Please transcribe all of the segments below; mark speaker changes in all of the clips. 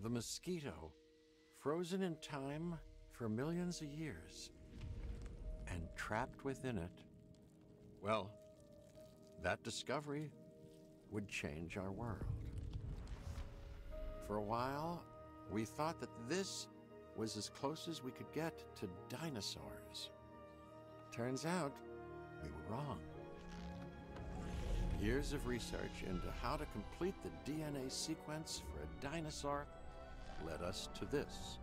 Speaker 1: the mosquito, frozen in time for millions of years, and trapped within it, well, that discovery would change our world. For a while, we thought that this was as close as we could get to dinosaurs. Turns out, we were wrong. Years of research into how to complete the DNA sequence for a dinosaur led us to this.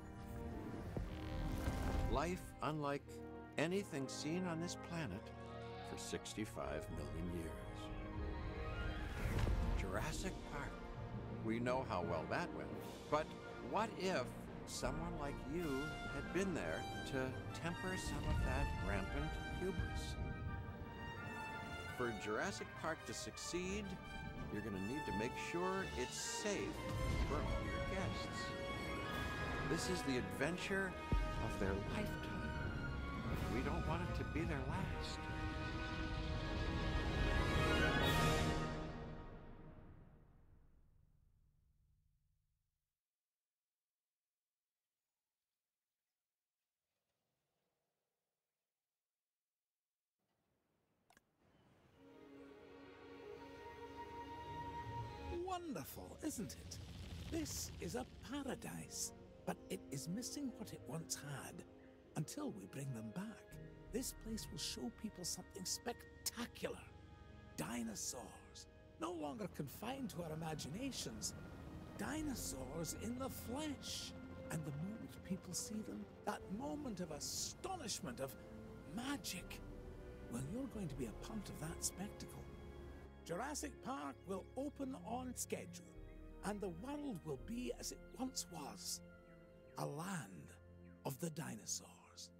Speaker 1: Life unlike anything seen on this planet for 65 million years. Jurassic Park. We know how well that went. But what if someone like you had been there to temper some of that rampant hubris? For Jurassic Park to succeed, you're going to need to make sure it's safe for all your guests. This is the adventure of their lifetime. We don't want it to be their last.
Speaker 2: Wonderful, isn't it? This is a paradise, but it is missing what it once had. Until we bring them back, this place will show people something spectacular. Dinosaurs, no longer confined to our imaginations. Dinosaurs in the flesh. And the moment people see them, that moment of astonishment, of magic, well, you're going to be a part of that spectacle. Jurassic Park will open on schedule, and the world will be as it once was, a land of the dinosaurs.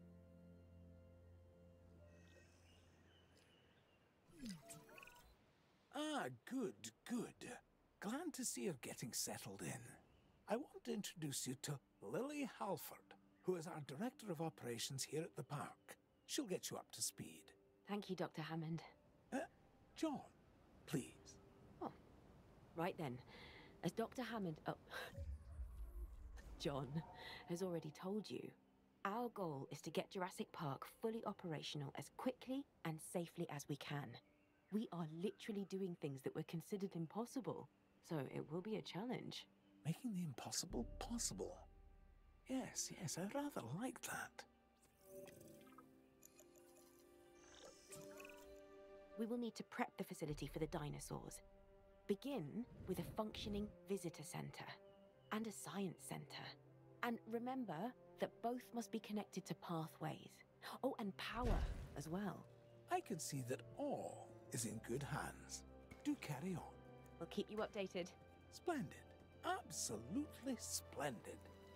Speaker 2: Ah, good, good. Glad to see you're getting settled in. I want to introduce you to Lily Halford, who is our Director of Operations here at the park. She'll get you up to speed.
Speaker 3: Thank you, Dr. Hammond.
Speaker 2: John, please.
Speaker 3: Oh, right then. As Dr. Hammond... Oh, John has already told you, our goal is to get Jurassic Park fully operational as quickly and safely as we can. We are literally doing things that were considered impossible, so it will be a challenge.
Speaker 2: Making the impossible possible. Yes, yes, I rather like that.
Speaker 3: We will need to prep the facility for the dinosaurs. Begin with a functioning visitor center and a science center. And remember that both must be connected to pathways. Oh, and power as well.
Speaker 2: I can see that all is in good hands. Do carry on.
Speaker 3: We'll keep you updated.
Speaker 2: Splendid. Absolutely splendid.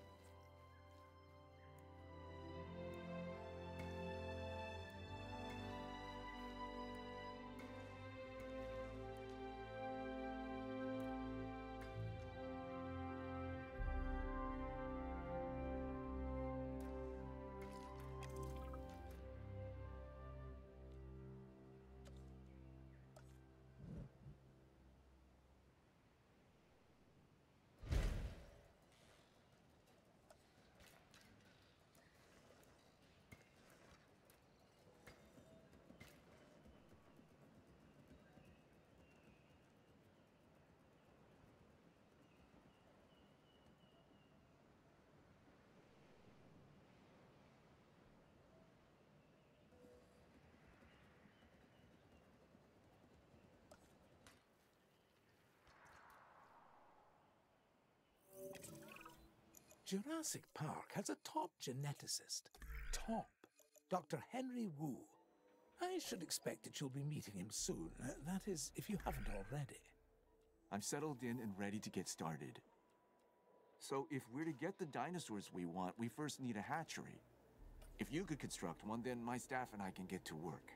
Speaker 2: Jurassic Park has a top geneticist. Top. Dr. Henry Wu. I should expect that you'll be meeting him soon. That is, if you haven't already.
Speaker 4: I'm settled in and ready to get started. So if we're to get the dinosaurs we want, we first need a hatchery. If you could construct one, then my staff and I can get to work.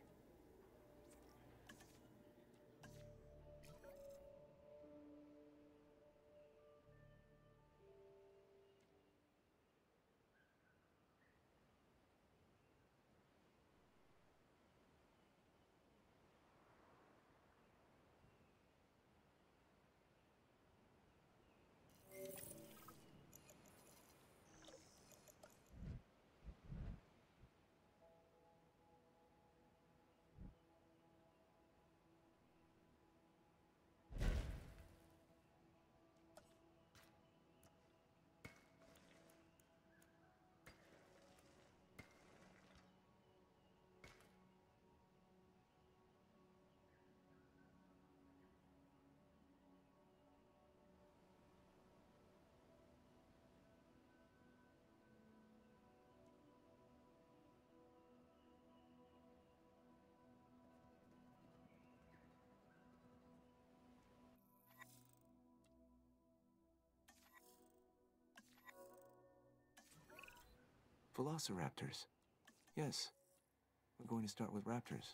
Speaker 4: Velociraptors. Yes, we're going to start with raptors.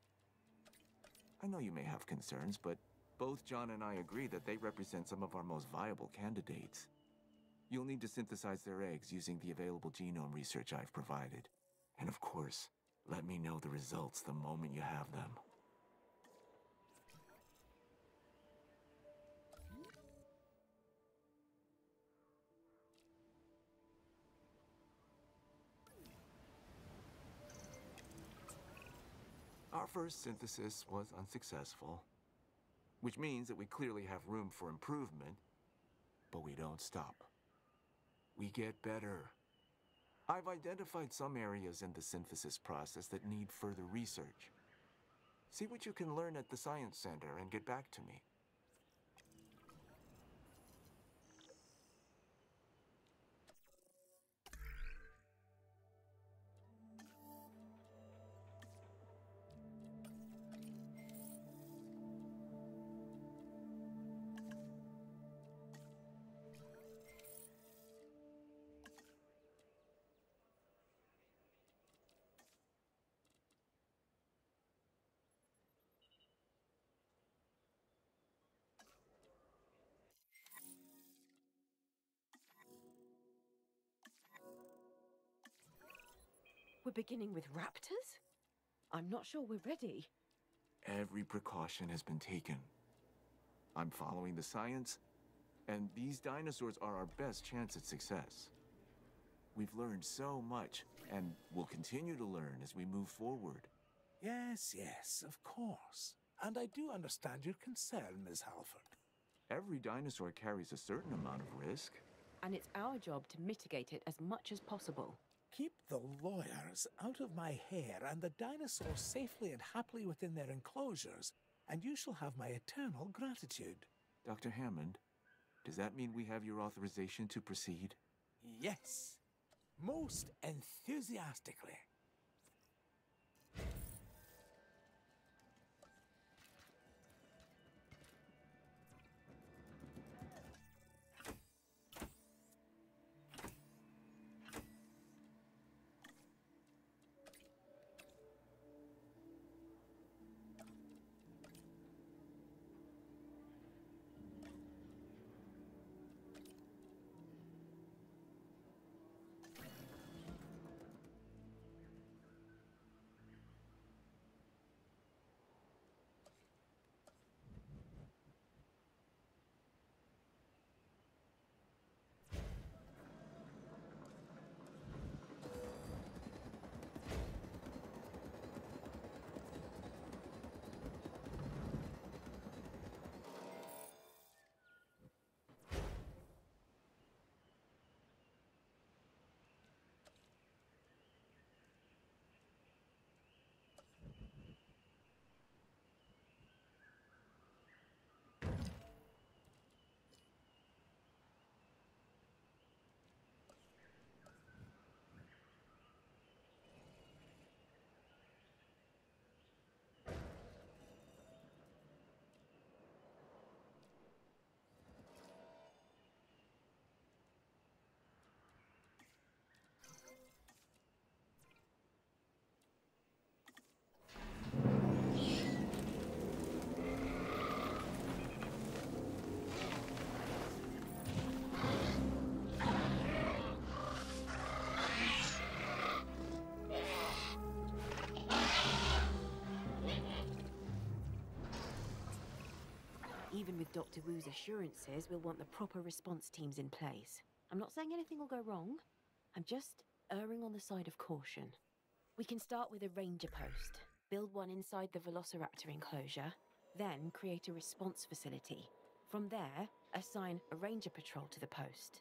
Speaker 4: I know you may have concerns, but both John and I agree that they represent some of our most viable candidates. You'll need to synthesize their eggs using the available genome research I've provided. And of course, let me know the results the moment you have them. Our first synthesis was unsuccessful, which means that we clearly have room for improvement, but we don't stop. We get better. I've identified some areas in the synthesis process that need further research. See what you can learn at the Science Center and get back to me.
Speaker 3: We're beginning with raptors? I'm not sure we're ready.
Speaker 4: Every precaution has been taken. I'm following the science, and these dinosaurs are our best chance at success. We've learned so much, and we'll continue to learn as we move forward.
Speaker 2: Yes, yes, of course. And I do understand your concern, Ms. Halford.
Speaker 4: Every dinosaur carries a certain amount of risk.
Speaker 3: And it's our job to mitigate it as much as possible.
Speaker 2: Keep the lawyers out of my hair and the dinosaurs safely and happily within their enclosures, and you shall have my eternal gratitude.
Speaker 4: Dr. Hammond, does that mean we have your authorization to proceed?
Speaker 2: Yes, most enthusiastically.
Speaker 3: Even with Dr. Wu's assurances, we'll want the proper response teams in place. I'm not saying anything will go wrong. I'm just erring on the side of caution. We can start with a ranger post, build one inside the Velociraptor enclosure, then create a response facility. From there, assign a ranger patrol to the post.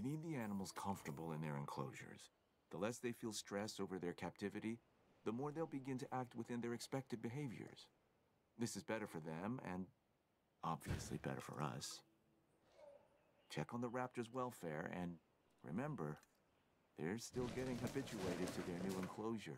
Speaker 4: need the animals comfortable in their enclosures. The less they feel stress over their captivity, the more they'll begin to act within their expected behaviors. This is better for them and obviously better for us. Check on the raptors' welfare and remember, they're still getting habituated to their new enclosure.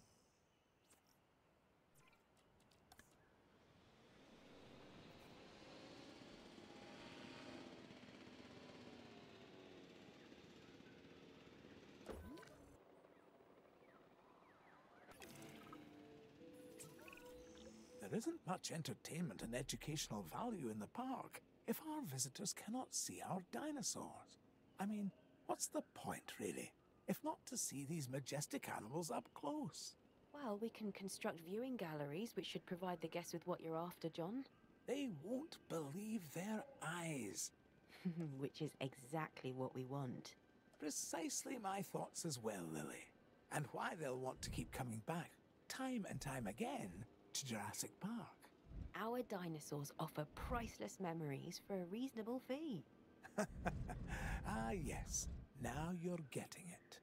Speaker 2: There isn't much entertainment and educational value in the park if our visitors cannot see our dinosaurs. I mean, what's the point, really, if not to see these majestic animals up close?
Speaker 3: Well, we can construct viewing galleries, which should provide the guests with what you're after, John.
Speaker 2: They won't believe their eyes.
Speaker 3: Which is exactly what we want.
Speaker 2: Precisely my thoughts as well, Lily. And why they'll want to keep coming back, time and time again, to Jurassic Park.
Speaker 3: Our dinosaurs offer priceless memories for a reasonable fee.
Speaker 2: Ah, yes. Now you're getting it.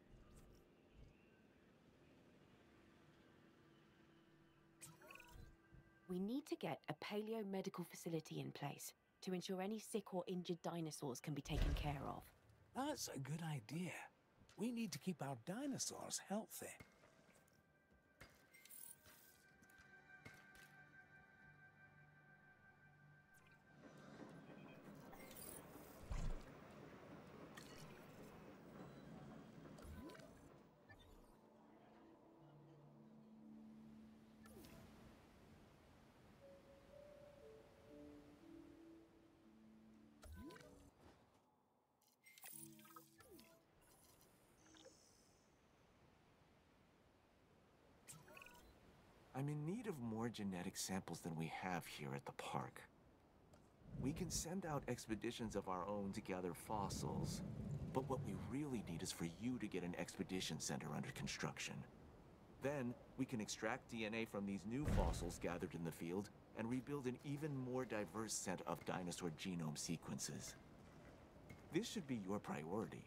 Speaker 3: We need to get a paleo-medical facility in place to ensure any sick or injured dinosaurs can be taken care of.
Speaker 2: That's a good idea. We need to keep our dinosaurs healthy.
Speaker 4: I'm in need of more genetic samples than we have here at the park. We can send out expeditions of our own to gather fossils, but what we really need is for you to get an expedition center under construction. Then, we can extract DNA from these new fossils gathered in the field and rebuild an even more diverse set of dinosaur genome sequences. This should be your priority.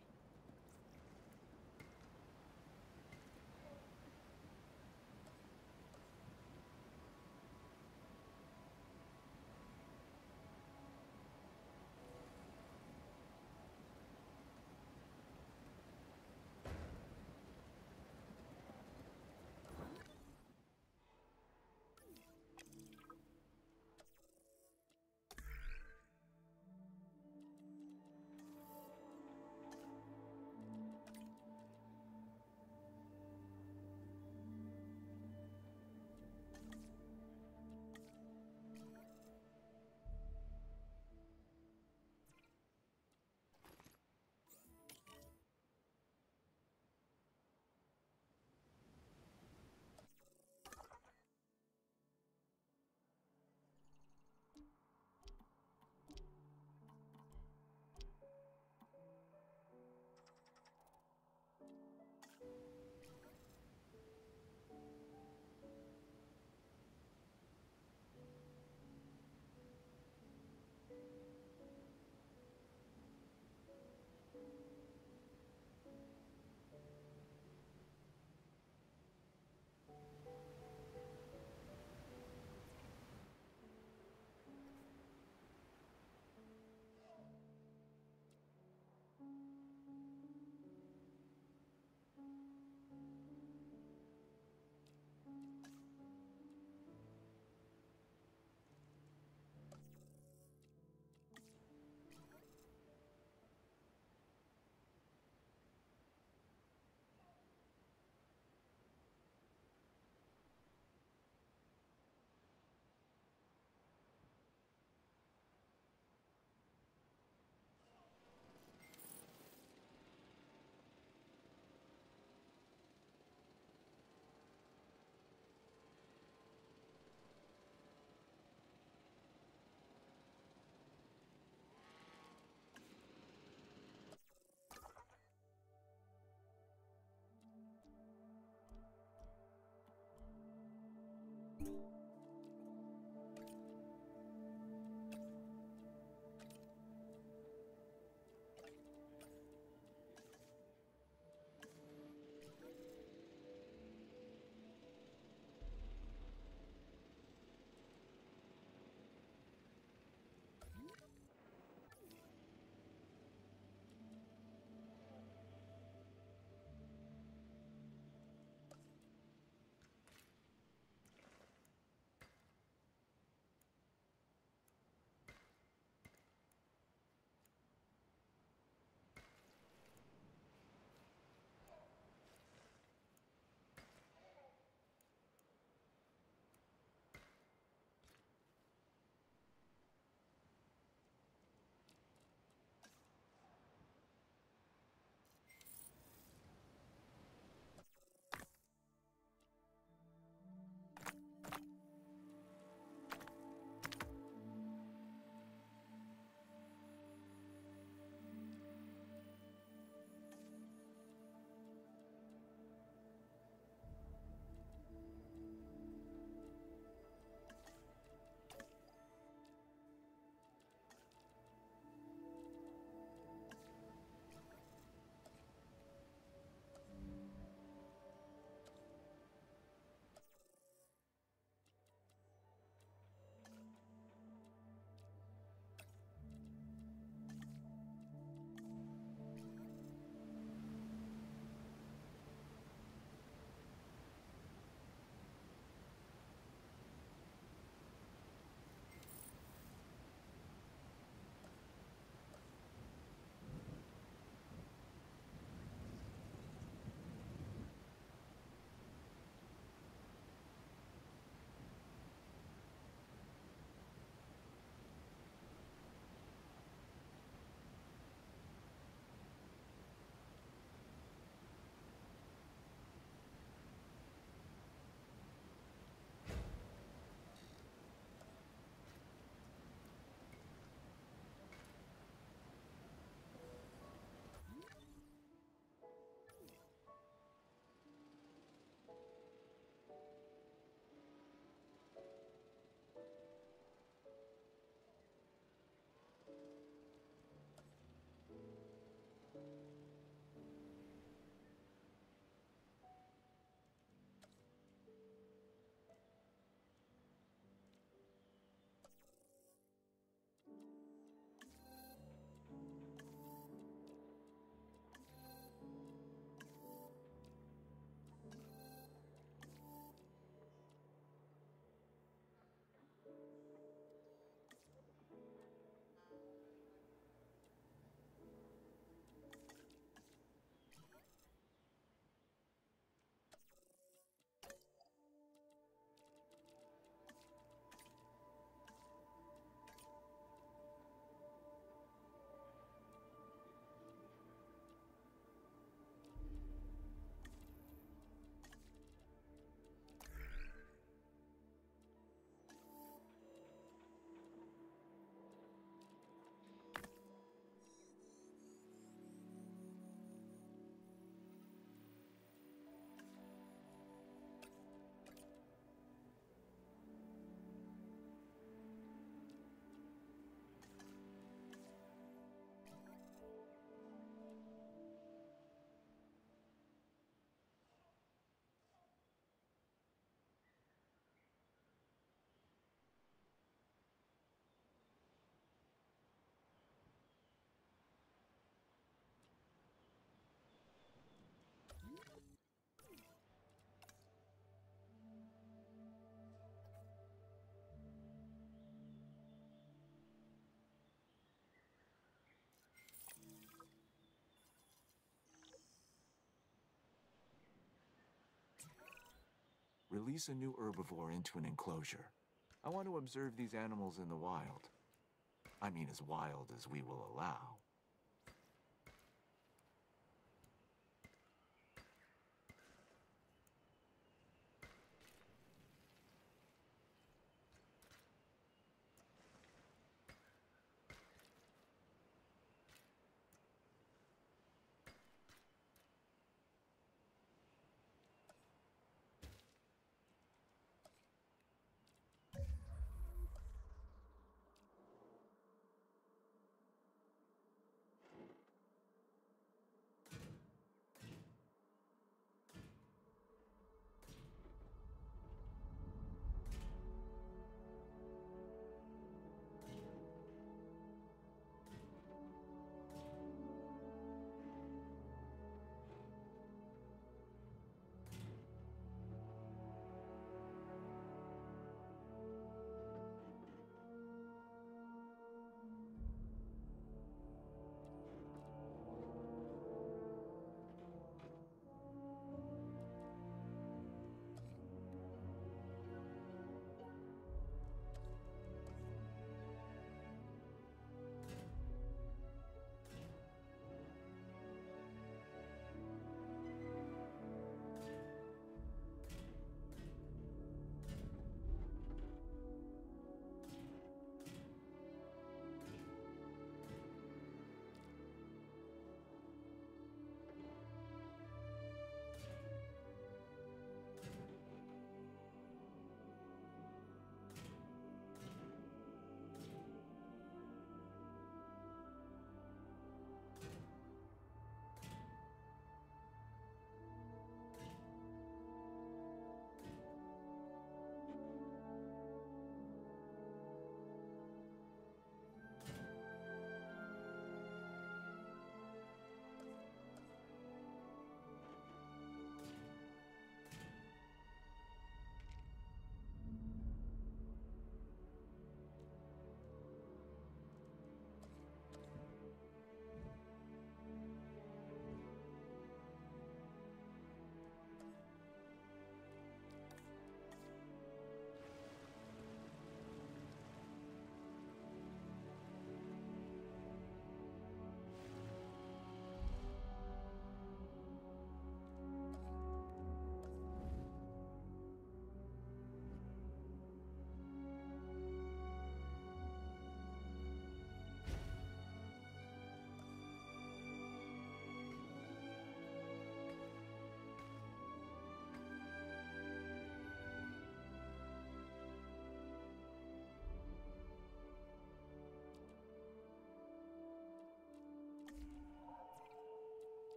Speaker 4: Release a new herbivore into an enclosure. I want to observe these animals in the wild. I mean, as wild as we will allow.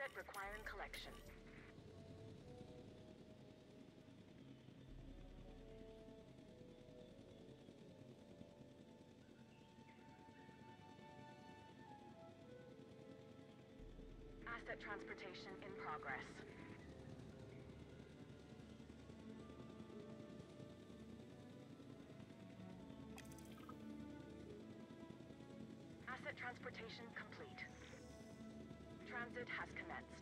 Speaker 3: Asset requiring collection. Asset transportation in progress. Asset transportation complete. Transit has commenced.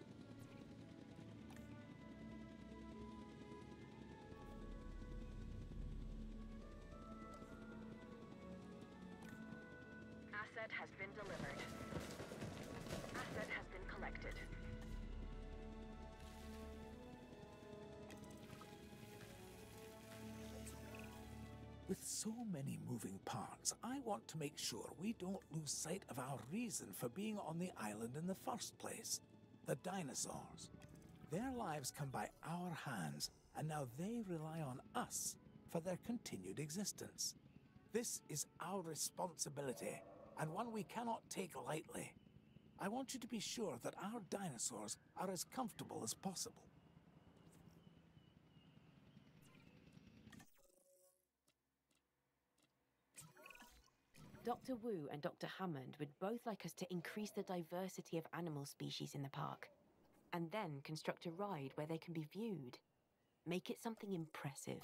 Speaker 3: Asset has been delivered. Asset has been collected.
Speaker 2: With so many moving parts, I want to make sure we don't lose sight of our reason for being on the island in the first place. The dinosaurs. Their lives come by our hands, and now they rely on us for their continued existence. This is our responsibility, and one we cannot take lightly. I want you to be sure that our dinosaurs are as comfortable as possible.
Speaker 3: Dr. Wu and Dr. Hammond would both like us to increase the diversity of animal species in the park, and then construct a ride where they can be viewed. Make it something impressive.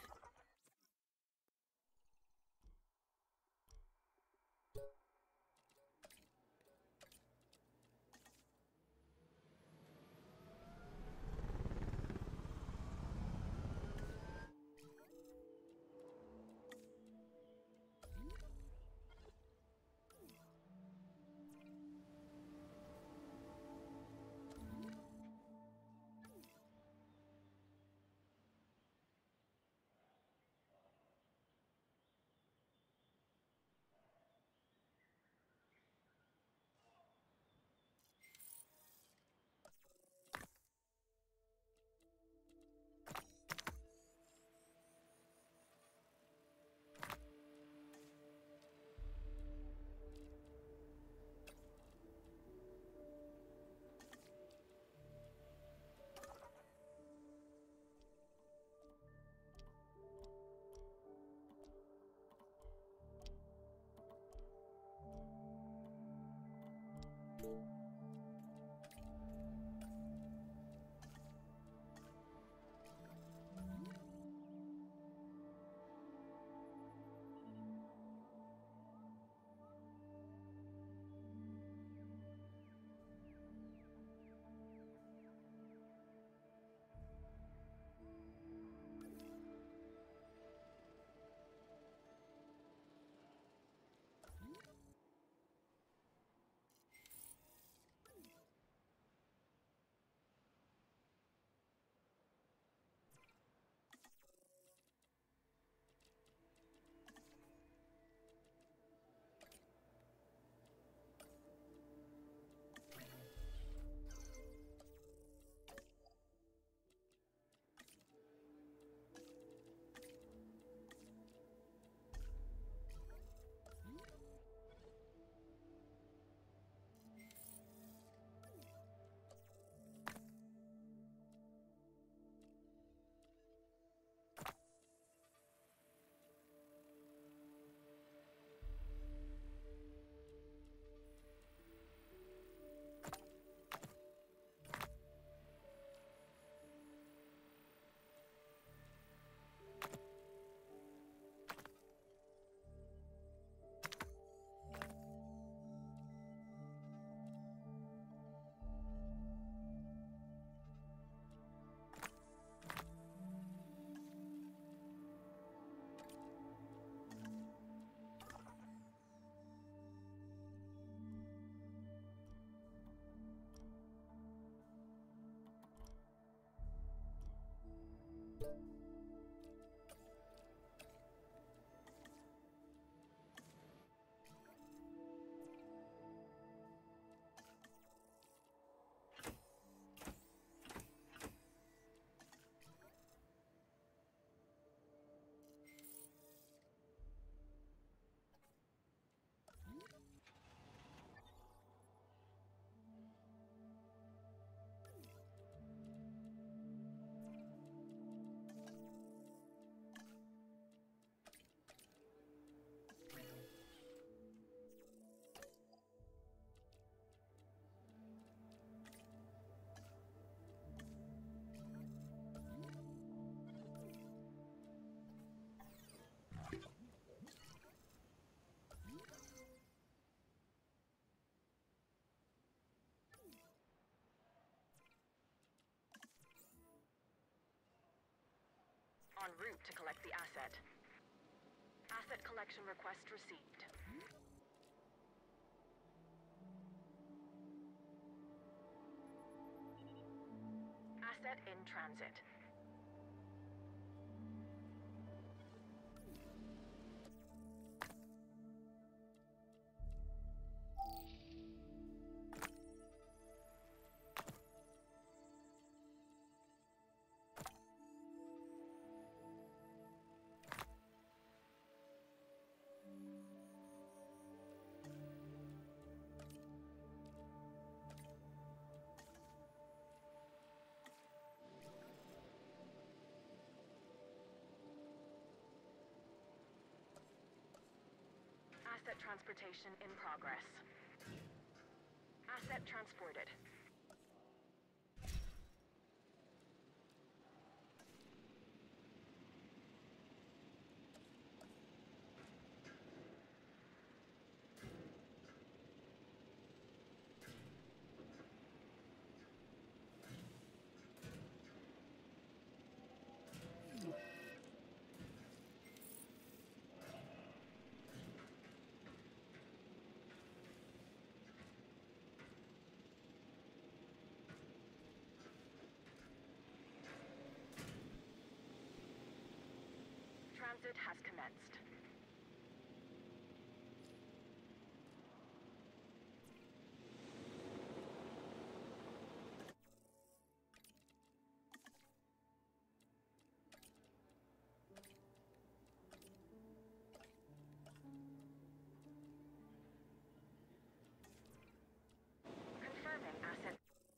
Speaker 5: group to collect the asset. Asset collection request received. Asset in transit. Asset transportation in progress. Asset transported. Transit has commenced. Confirming asset.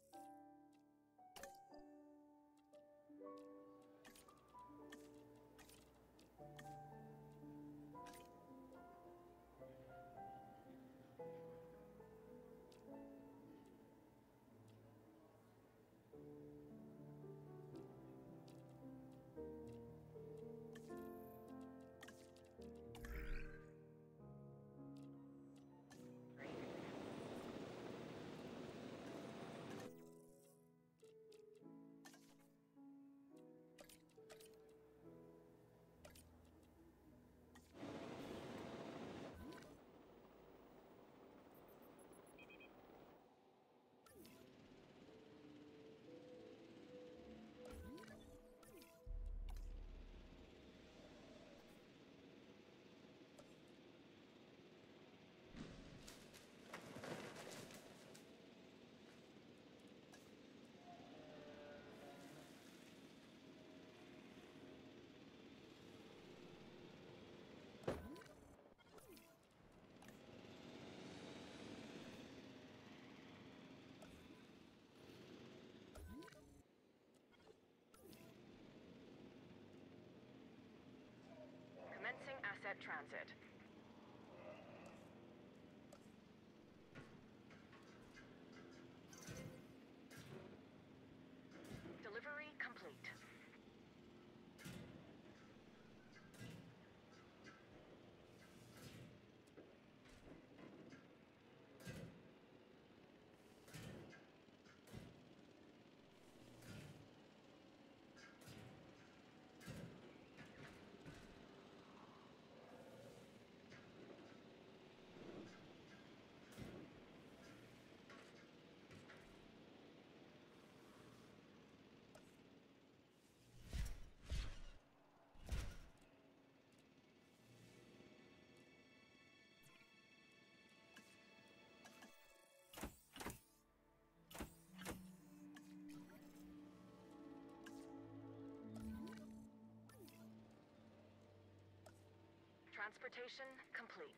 Speaker 5: Commencing asset transit. Delivery complete. Transportation complete.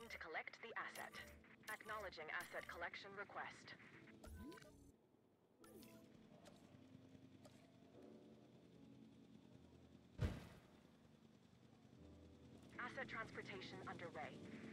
Speaker 5: Heading to collect the asset. Acknowledging asset collection request. Asset transportation underway.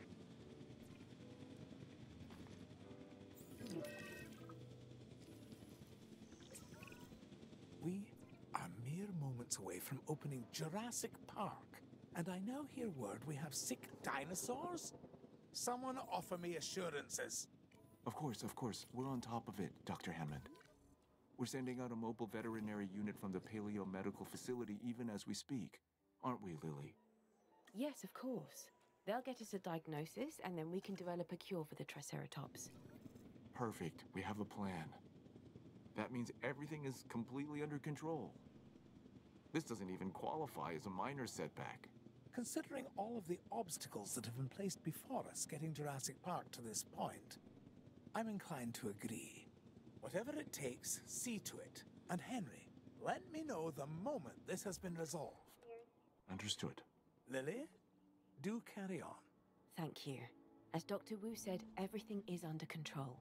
Speaker 2: We are mere moments away from opening Jurassic Park, and I now hear word we have sick dinosaurs? Someone offer me assurances.
Speaker 4: Of course. We're on top of it, Dr. Hammond. We're sending out a mobile veterinary unit from the Paleo Medical Facility even as we speak. Aren't we, Lily?
Speaker 3: Yes, of course. They'll get us a diagnosis, and then we can develop a cure for the Triceratops.
Speaker 4: Perfect. We have a plan. That means everything is completely under control. This doesn't even qualify as a minor setback.
Speaker 2: Considering all of the obstacles that have been placed before us getting Jurassic Park to this point, I'm inclined to agree. Whatever it takes, see to it. And Henry, let me know the moment this has been resolved.
Speaker 4: Understood.
Speaker 2: Lily, do carry on.
Speaker 3: Thank you. As Dr. Wu said, everything is under control.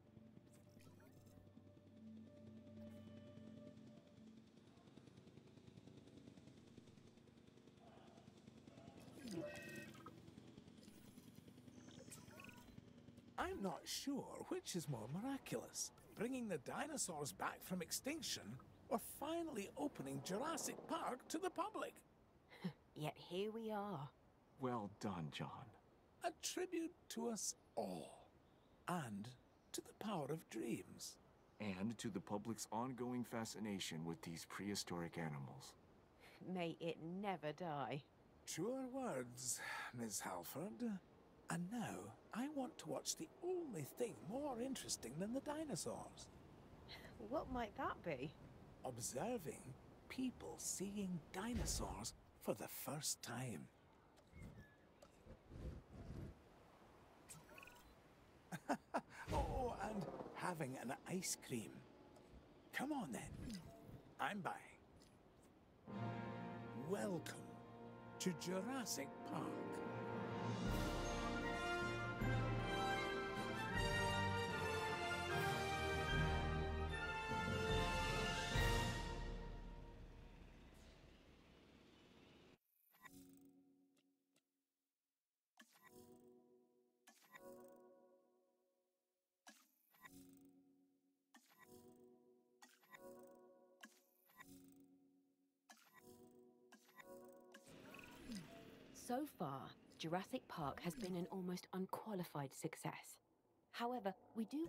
Speaker 2: I'm not sure which is more miraculous, bringing the dinosaurs back from extinction or finally opening Jurassic Park to the public.
Speaker 3: Yet here we are.
Speaker 4: Well done, John.
Speaker 2: A tribute to us all, and to the power of dreams.
Speaker 4: And to the public's ongoing fascination with these prehistoric animals.
Speaker 3: May it never die.
Speaker 2: Truer words, Miss Halford. And now, I want to watch the only thing more interesting than the dinosaurs.
Speaker 3: What might that be?
Speaker 2: Observing people seeing dinosaurs for the first time. Oh, and having an ice cream. Come on then. I'm buying. Welcome to Jurassic Park.
Speaker 3: So far, Jurassic Park has been an almost unqualified success. However, we do...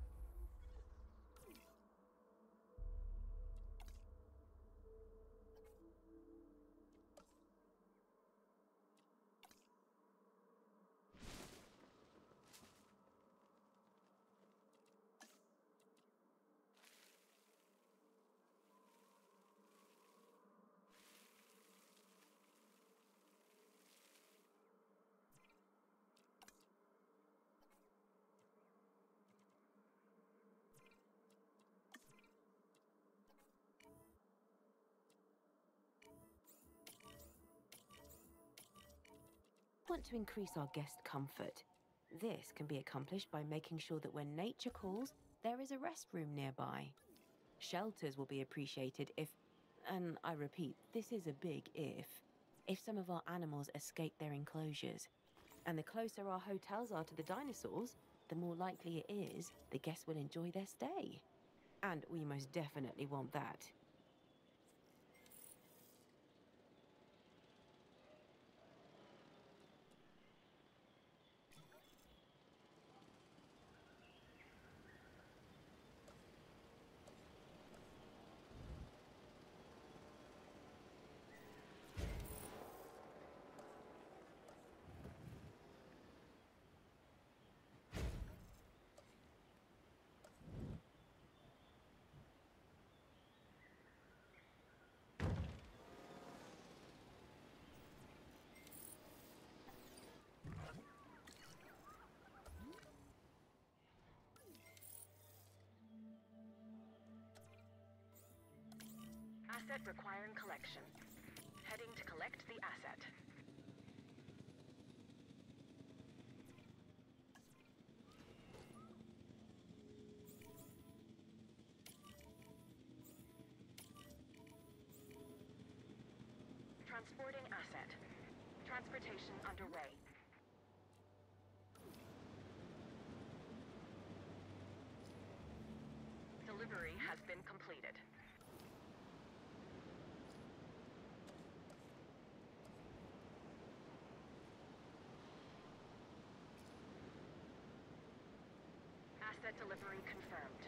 Speaker 3: want to increase our guest comfort. This can be accomplished by making sure that when nature calls, there is a restroom nearby. Shelters will be appreciated if, and I repeat, this is a big if some of our animals escape their enclosures. And the closer our hotels are to the dinosaurs, the more likely it is the guests will enjoy their stay. And we most definitely want that.
Speaker 5: Asset requiring collection. Heading to collect the asset. Transporting asset. Transportation underway. Delivery has been completed. Asset delivery confirmed.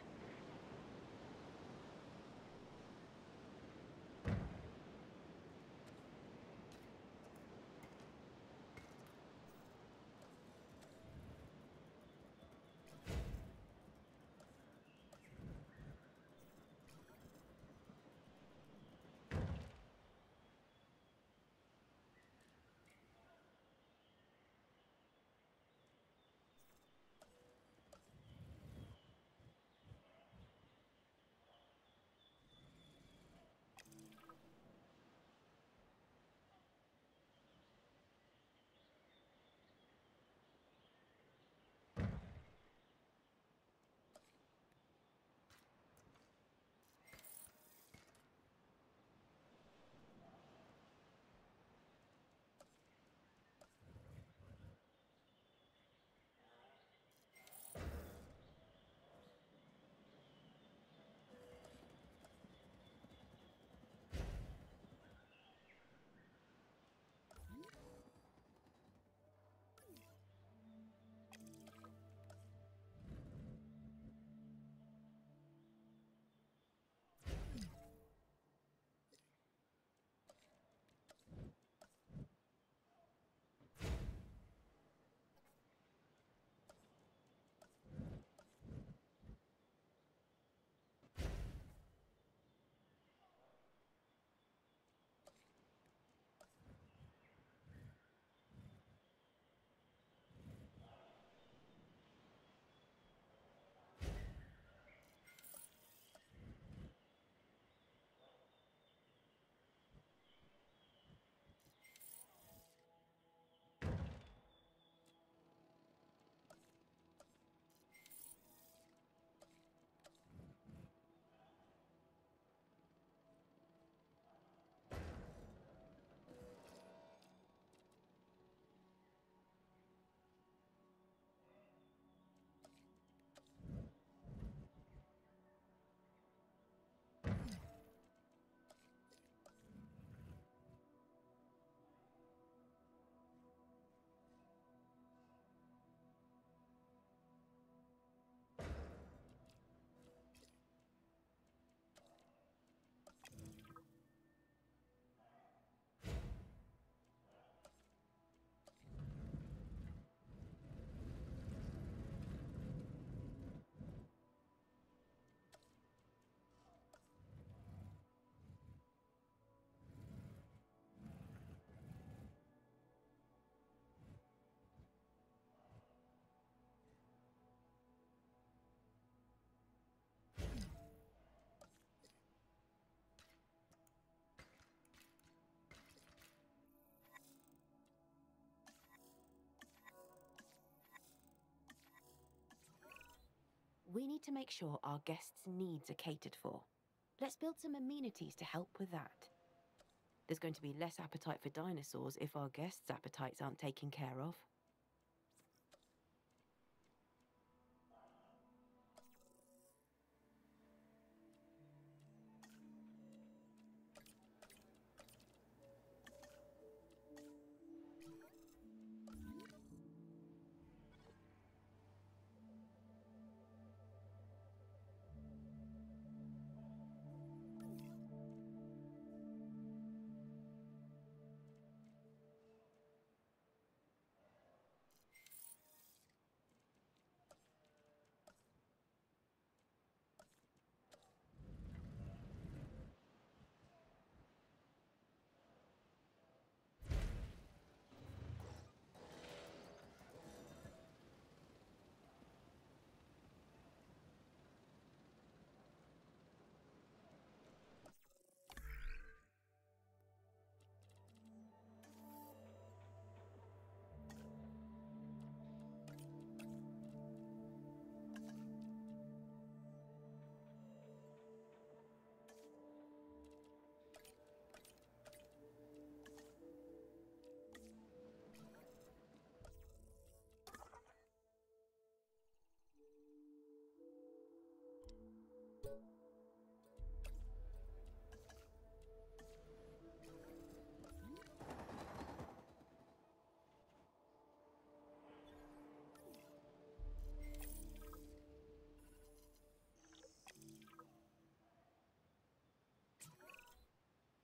Speaker 3: We need to make sure our guests' needs are catered for. Let's build some amenities to help with that. There's going to be less appetite for dinosaurs if our guests' appetites aren't taken care of.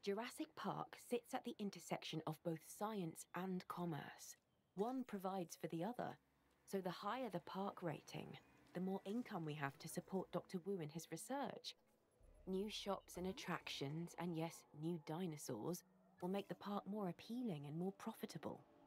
Speaker 3: Jurassic Park sits at the intersection of both science and commerce. One provides for the other, so the higher the park rating, the more income we have to support Dr. Wu in his research. New shops and attractions, and yes, new dinosaurs, will make the park more appealing and more profitable.